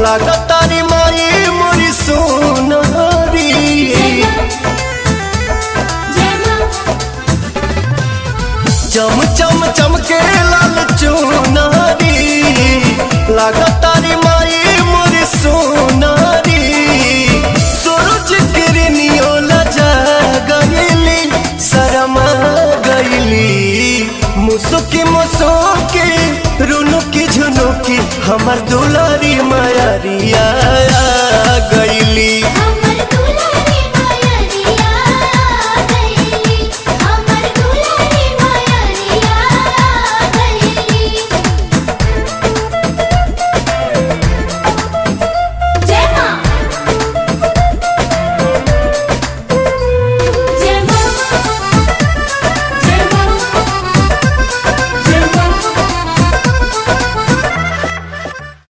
लागतारी माई मोरी सोनारी। चम चम चमके लाल चुनारी लागतारी माई मोरी सोनारी। सूरज किरनियो लजा गईली शरमा गईली। मुसुकी मुसुकी रुनुकी झुनुकी हमर दुलारी मायरिया गईली।